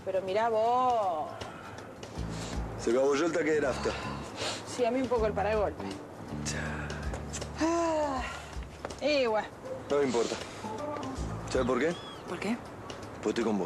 pero mirá vos. Se acabó yo el taque de nafta. Sí, a mí un poco el paragolpe. Bueno. No me importa. ¿Sabes por qué? ¿Por qué? Pues estoy con vos.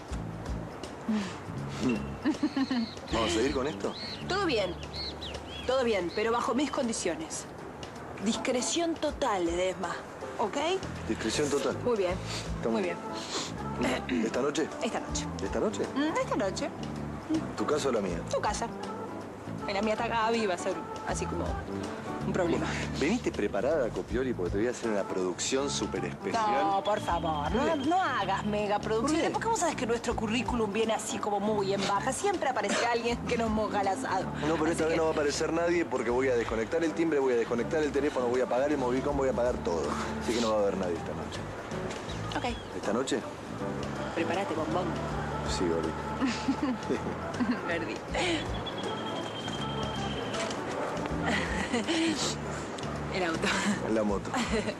¿Vamos a seguir con esto? Todo bien, pero bajo mis condiciones. Discreción total, Ledesma, ¿ok? Discreción total. Muy bien, muy bien. ¿Esta noche? Esta noche. ¿Esta noche? Esta noche. ¿Tu casa o la mía? Tu casa. En la mía está Gaby, va a ser así como un problema. ¿Veniste preparada, Copioli? Porque te voy a hacer una producción súper especial. No, por favor, no hagas megaproducciones. Porque vos sabés que nuestro currículum viene así como muy en baja. Siempre aparece alguien que nos moja el asado. No, pero esta vez no va a aparecer nadie porque voy a desconectar el timbre, voy a desconectar el teléfono, voy a apagar el movicón, voy a apagar todo. Así que no va a haber nadie esta noche. Ok. ¿Esta noche? Prepárate, bombón. Sí, Oli. Verdi. El auto. En la moto.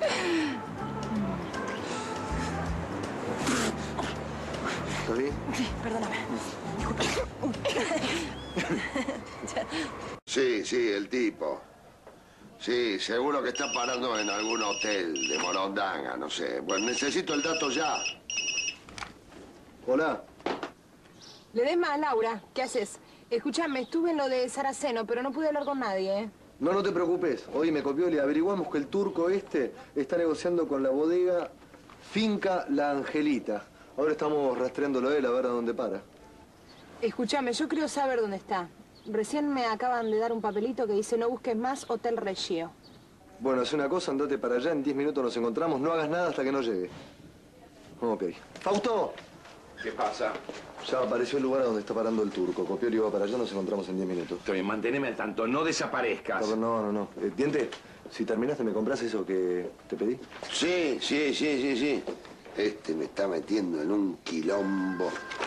¿Estás bien? Sí, perdóname. Disculpa. Sí, el tipo. Sí, seguro que está parando en algún hotel de Morondanga, no sé. Bueno, necesito el dato ya. Hola. Ledesma, Laura, ¿qué haces? Escúchame, estuve en lo de Saraceno, pero no pude hablar con nadie, ¿eh? No te preocupes. Hoy me copió y averiguamos que el turco este está negociando con la bodega Finca La Angelita. Ahora estamos rastreándolo a él a ver a dónde para. Escúchame, yo creo saber dónde está. Recién me acaban de dar un papelito que dice no busques más Hotel Reggio. Bueno, haz una cosa, andate para allá, en 10 minutos nos encontramos. No hagas nada hasta que no llegue. Ok. ¡Fausto! ¿Qué pasa? Ya apareció el lugar a donde está parando el turco. Copioli va para allá, nos encontramos en 10 minutos. Está bien, manteneme al tanto, no desaparezcas. No. Diente, si terminaste, ¿me compras eso que te pedí? Sí. Este me está metiendo en un quilombo.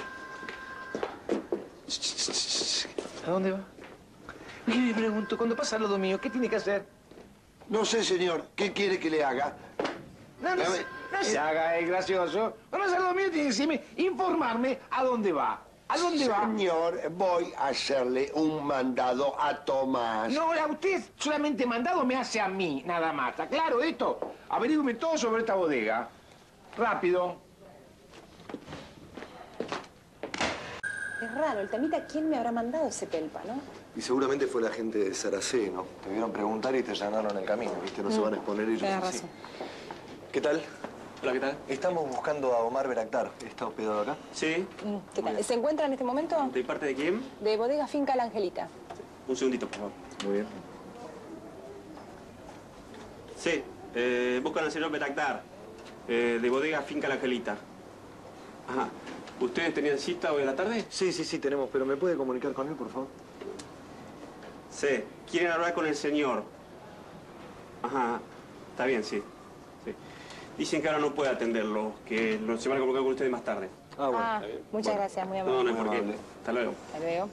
¿A dónde va? Me pregunto, cuando pasa lo mío, ¿qué tiene que hacer? No sé, señor. ¿Qué quiere que le haga? No se haga el gracioso. Cuando pasa lo mío, tiene que decirme, informarme a dónde va. ¿A dónde va? Señor, voy a hacerle un mandado a Tomás. No, a usted solamente mandado me hace a mí, nada más. ¿Está claro esto? Averígüeme todo sobre esta bodega. Rápido. Es raro, el temita, ¿quién me habrá mandado ese pelpa, no? Y seguramente fue la gente de Saraceno. Te vieron preguntar y te allanaron el camino, ¿viste? No se van a exponer ellos Tenés así. razón. ¿Qué tal? Hola, ¿qué tal? Estamos buscando a Omar Beraktar. ¿Está hospedado acá? Sí. ¿Qué tal? ¿Se encuentra en este momento? ¿De parte de quién? De Bodega Finca La Angelita. Un segundito, por favor. Muy bien. Sí, buscan al señor Beraktar, de Bodega Finca La Angelita. Ajá. ¿Ustedes tenían cita hoy a la tarde? Sí, tenemos, pero ¿me puede comunicar con él, por favor? Sí. ¿Quieren hablar con el señor? Ajá. Está bien, sí. Dicen que ahora no puede atenderlo, que se van a comunicar con ustedes más tarde. Ah, bueno. Ah, muchas gracias, muy amable. No hay por qué. amable. Hasta luego. Hasta luego.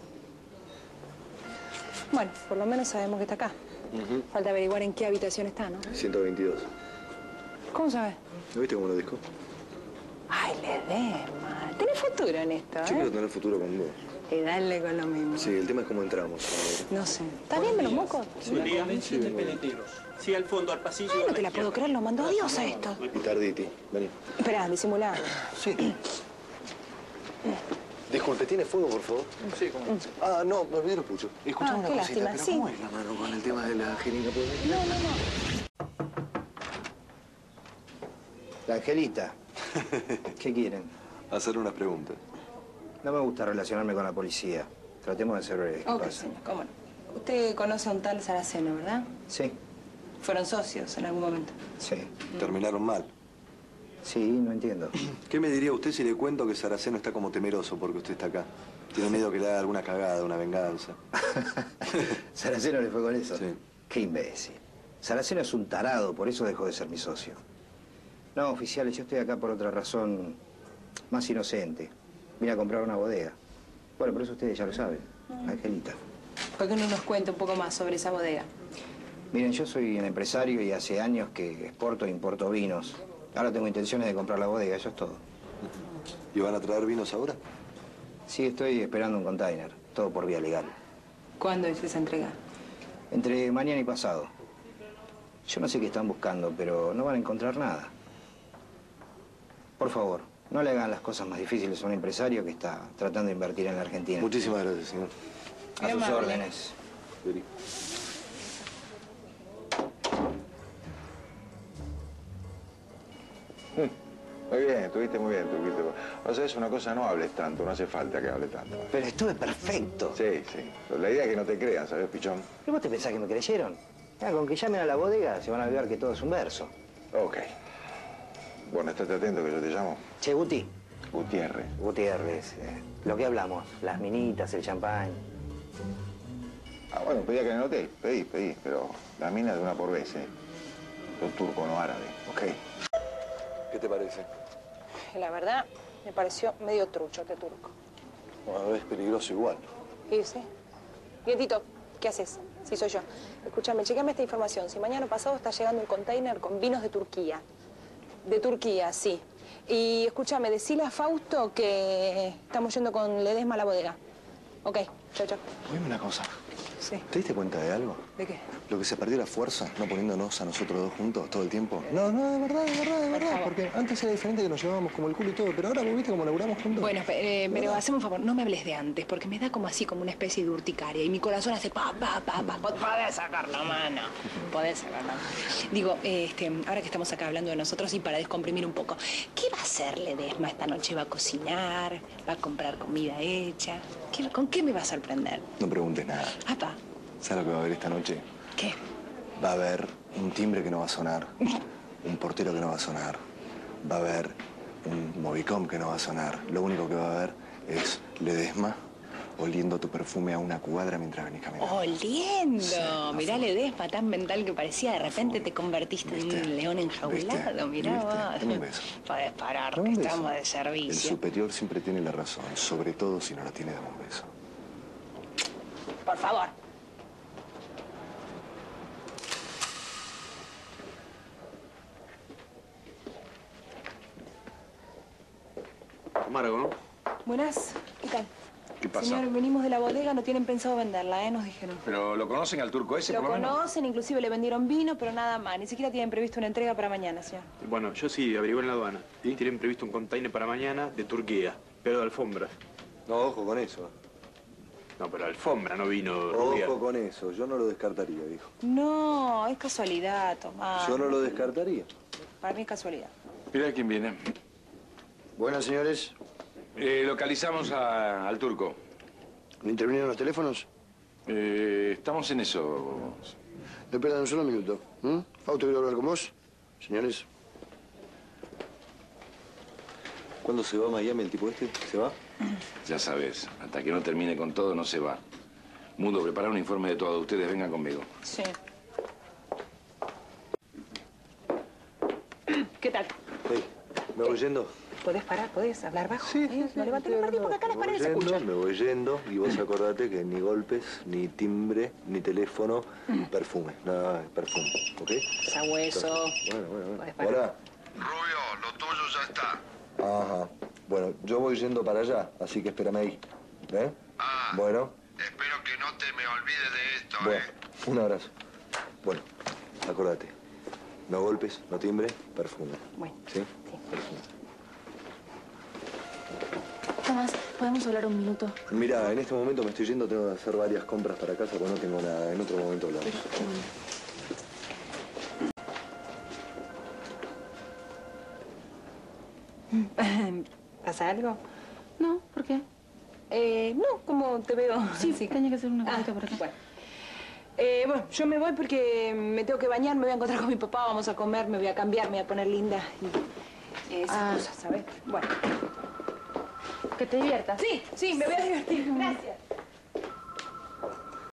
Bueno, por lo menos sabemos que está acá. Falta averiguar en qué habitación está, ¿no? 122. ¿Cómo sabes? ¿No viste cómo lo dijo? Ay, Ledesma. Tenés futuro en esto, Yo quiero ¿eh? tener futuro con vos. Y dale con lo mismo. Sí, el tema es cómo entramos. No sé. ¿Estás bien de los mocos? Buen día. Sí, al fondo, al pasillo. Ay, a no la te la puedo izquierda. creer, lo mandó Dios a esto. Y Tarditi, vení. Esperá, disimulá. Sí. Disculpe, ¿tiene fuego, por favor? Sí, ¿cómo? Ah, no, me olvidé los puchos. Escuchame una qué cosita, lástima, pero sí. ¿cómo es la mano con el tema de la jeringa? La Angelita. ¿Qué quieren? Hacer unas preguntas. No me gusta relacionarme con la policía. Tratemos de ser breves. ¿Qué Ok, pasa? señor, cómo no. Usted conoce a un tal Saraceno, ¿verdad? Sí, Fueron socios en algún momento. sí. Terminaron mal. Sí, no entiendo. ¿Qué me diría usted si le cuento que Saraceno está como temeroso porque usted está acá? Tiene miedo que le haga alguna cagada, una venganza. ¿Saraceno le fue con eso? Sí. Qué imbécil. Saraceno es un tarado, por eso dejó de ser mi socio. No, oficiales, yo estoy acá por otra razón más inocente. Vine a comprar una bodega. Bueno, por eso ustedes ya lo saben. Angelita. ¿Por qué no nos cuenta un poco más sobre esa bodega? Miren, yo soy un empresario y hace años que exporto e importo vinos. Ahora tengo intenciones de comprar la bodega, eso es todo. ¿Y van a traer vinos ahora? Sí, estoy esperando un container. Todo por vía legal. ¿Cuándo es esa entrega? Entre mañana y pasado. Yo no sé qué están buscando, pero no van a encontrar nada. Por favor, no le hagan las cosas más difíciles a un empresario que está tratando de invertir en la Argentina. Muchísimas gracias, señor. A sus órdenes. Vení. Muy bien, estuviste muy bien, Turquito. O sea, es una cosa, no hables tanto, no hace falta que hable tanto. Pero estuve perfecto. Sí, sí. Pero la idea es que no te crean, ¿sabes, pichón? ¿Pero vos te pensás que me creyeron? Con que llamen a la bodega se van a olvidar que todo es un verso. Ok. Bueno, estate atento que yo te llamo. Che, Guti. Gutiérrez. Gutiérrez, lo que hablamos, las minitas, el champán. Ah, bueno, pedí que en el hotel. Pedí. Pero la mina de una por vez, ¿eh? Yo turco, no árabe, ¿ok? ¿Qué te parece? La verdad, me pareció medio trucho este turco. Bueno, es peligroso igual. Sí, sí. Nietito, ¿qué haces? Sí, soy yo. Escúchame, chequeame esta información. Si mañana pasado está llegando un container con vinos de Turquía. De Turquía, sí. Y escúchame, decile a Fausto que estamos yendo con Ledesma a la bodega. Ok, chao. Dime una cosa. Sí. ¿Te diste cuenta de algo? ¿De qué? Lo que se perdió la fuerza, no poniéndonos a nosotros dos juntos todo el tiempo. No, de verdad. Porque antes era diferente que nos llevábamos como el culo y todo, pero ahora vos viste cómo laburamos juntos. Bueno, pero haceme un favor, no me hables de antes, porque me da como así, como una especie de urticaria, y mi corazón hace pa. Podés sacar la mano. Digo, ahora que estamos acá hablando de nosotros y para descomprimir un poco, ¿qué va a hacer Ledesma esta noche? ¿Va a cocinar? ¿Va a comprar comida hecha? ¿Con qué me va a sorprender? No preguntes nada. Apa, ¿Sabes lo que va a haber esta noche? ¿qué? Va a haber un timbre que no va a sonar, un portero que no va a sonar, va a haber un Movicom que no va a sonar. Lo único que va a haber es Ledesma oliendo tu perfume a una cuadra mientras venís caminando. ¡Oliendo! Sí, Mirá, Ledesma, tan mental que parecía. De repente te convertiste en un león enjaulado. Mirá vos. Dame un beso. Podés parar, Dame que un beso. estamos de El servicio. superior siempre tiene la razón, sobre todo si no la tiene, dame un beso. Por favor. Amargo, ¿no? Buenas, ¿qué tal? ¿Qué pasa? Señor, venimos de la bodega, no tienen pensado venderla, nos dijeron. ¿Pero lo conocen al turco ese, Lo por lo menos? conocen, inclusive le vendieron vino, pero nada más. Ni siquiera tienen previsto una entrega para mañana, señor. Bueno, yo sí averigué en la aduana. Tienen previsto un container para mañana de Turquía, pero de alfombra. No, ojo con eso. No, pero alfombra, no vino rubia. Ojo con eso, yo no lo descartaría, dijo. No, es casualidad, Tomás. Yo no lo descartaría. Para mí es casualidad. Mira quién viene. Buenas, señores. Localizamos al turco. ¿Me intervinieron los teléfonos? Estamos en eso. No pierdan un solo minuto. Fausto, quiero hablar con vos. Señores. ¿Cuándo se va a Miami el tipo este? ¿Se va? Ya sabes, hasta que no termine con todo no se va. Mundo, prepara un informe de todo. Ustedes vengan conmigo. Sí. ¿Qué tal? Hey, ¿me voy yendo? ¿Podés parar? ¿Podés hablar bajo? Sí, No levantes la parte porque acá las paredes se Me escuchan. voy yendo y vos acordate que ni golpes, ni timbre, ni teléfono, perfume. Nada, perfume, ¿ok? Sabueso. Bueno. Podés parar. Hola. Rubio, lo tuyo ya está. Ajá. Bueno, yo voy yendo para allá, así que espérame ahí. ¿Eh? Ah. Bueno. Espero que no te me olvides de esto, Bueno, un abrazo. Bueno, acordate. No golpes, no timbre, perfume. Bueno. ¿Sí? Sí. Perfume. Tomás, ¿podemos hablar un minuto? Mira, en este momento me estoy yendo, tengo que hacer varias compras para casa, porque no tengo nada. En otro momento hablamos. ¿Pasa algo? No, ¿por qué? No, como te veo. Sí, tenía que hacer una cosita por acá. Bueno. Bueno, yo me voy porque me tengo que bañar, me voy a encontrar con mi papá, vamos a comer, me voy a cambiar, me voy a poner linda. Y esas cosas, ¿sabes? Bueno. Que te diviertas. Sí, me voy a divertir. Gracias.